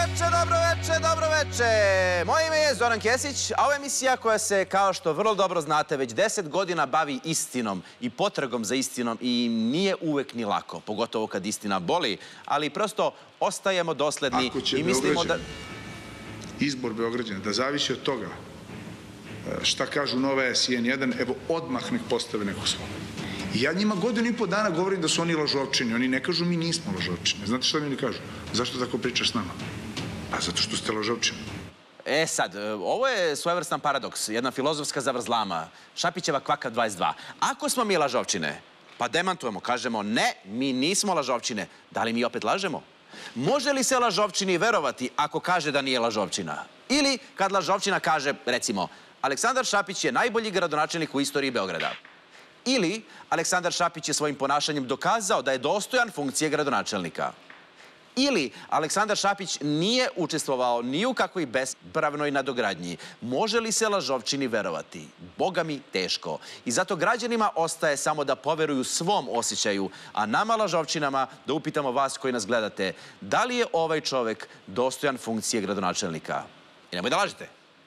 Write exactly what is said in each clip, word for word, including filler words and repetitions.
veče, dobro veče, dobro veče. Moje ime je Zoran Kesić, a ovo je emisija koja se, kao što vrlo dobro znate, već deset godina bavi istinom i potragom za istinom i nije uvek ni lako, pogotovo kad istina boli, ali prosto ostajemo dosledni i mislimo da... Izbor Beograđana, da zavisi od toga šta kažu Nova S i N jedan, evo odmah nek postave neko slovo. I ja njima godinu i po dana govorim da su oni lažovčini. Oni ne kažu mi nismo lažovčini. Znate šta mi oni kažu? Zašto tako pričaš s nama? Pa zato što ste lažovčini. E sad, ovo je svojevrstan paradoks, jedna filozofska zavrzlama. Šapićeva kvaka dvadeset dva. Ako smo mi lažovčine, pa demantujemo, kažemo ne, mi nismo lažovčine, da li mi opet lažemo? Može li se lažovčini verovati ako kaže da nije lažovčina? Ili kad lažovčina kaže, recimo, Aleksandar Šapić je najbolji gradonačelnik u istoriji Beograda. Ili Aleksandar Šapić je svojim ponašanjem dokazao da je dostojan funkcije gradonačelnika. Ili Aleksandar Šapić nije učestvovao ni u kakvoj bespravnoj nadogradnji. Može li se lažovčini verovati? Boga mi teško. I zato građanima ostaje samo da poveruju svom osjećaju, a nama lažovčinama da upitamo vas koji nas gledate, da li je ovaj čovek dostojan funkcije gradonačelnika? I nemoj da lažete.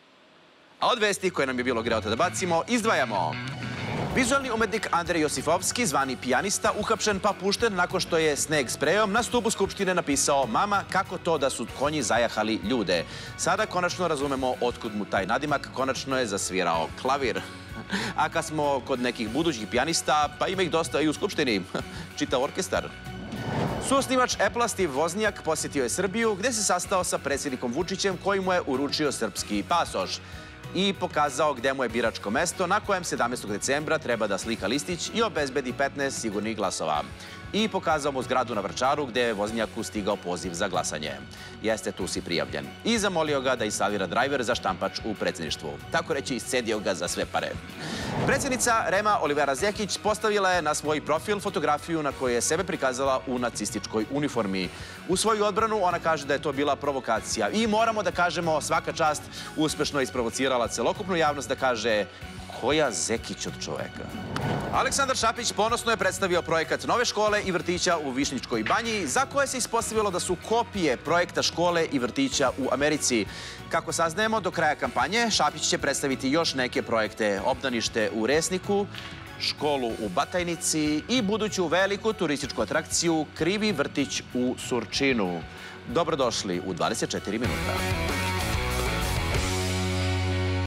A od vesti koje nam je bilo greota da bacimo, izdvajamo. Vizualni umetnik Andrej Josifovski, zvani pijanista, uhapšen pa pušten nakon što je sneg sprejom na stubu Skupštine napisao "Mama, kako to da su konji zajahali ljude?" Sada konačno razumemo otkud mu taj nadimak, konačno je zasvirao klavir. A kad smo kod nekih budućih pijanista, pa ima ih dosta i u Skupštini, čitav orkestar. Suosnivač Apple-a Steve Wozniak posjetio je Srbiju, gde se sastao sa predsjednikom Vučićem koji mu je uručio srpski pasoš i pokazao gde mu je biračko mesto na kojem sedamnaestog decembra treba da slika listić i obezbedi petnaest sigurnih glasova. I pokazao mu zgradu na Vrčaru gde je Voznjaku stigao poziv za glasanje. Jeste, tu si prijavljen. I zamolio ga da instalira drajver za štampač u predsjedništvu. Tako reći, iscedio ga za sve pare. Predsjednica Rema Olivera Zekić postavila je na svoj profil fotografiju na kojoj je sebe prikazala u nacističkoj uniformi. U svoju odbranu ona kaže da je to bila provokacija. I moramo da kažemo, svaka čast, uspešno isprovocirala celokupnu javnost da kaže koja Zekić od čoveka. Aleksandar Šapić ponosno je predstavio projekat nove škole i vrtića u Višnjičkoj banji, za koje se ispostavilo da su kopije projekta škole i vrtića u Americi. Kako saznajemo, do kraja kampanje Šapić će predstaviti još neke projekte: obdanište u Resniku, školu u Batajnici i buduću veliku turističku atrakciju Krivi vrtić u Surčinu. Dobrodošli u dvadeset četiri minuta.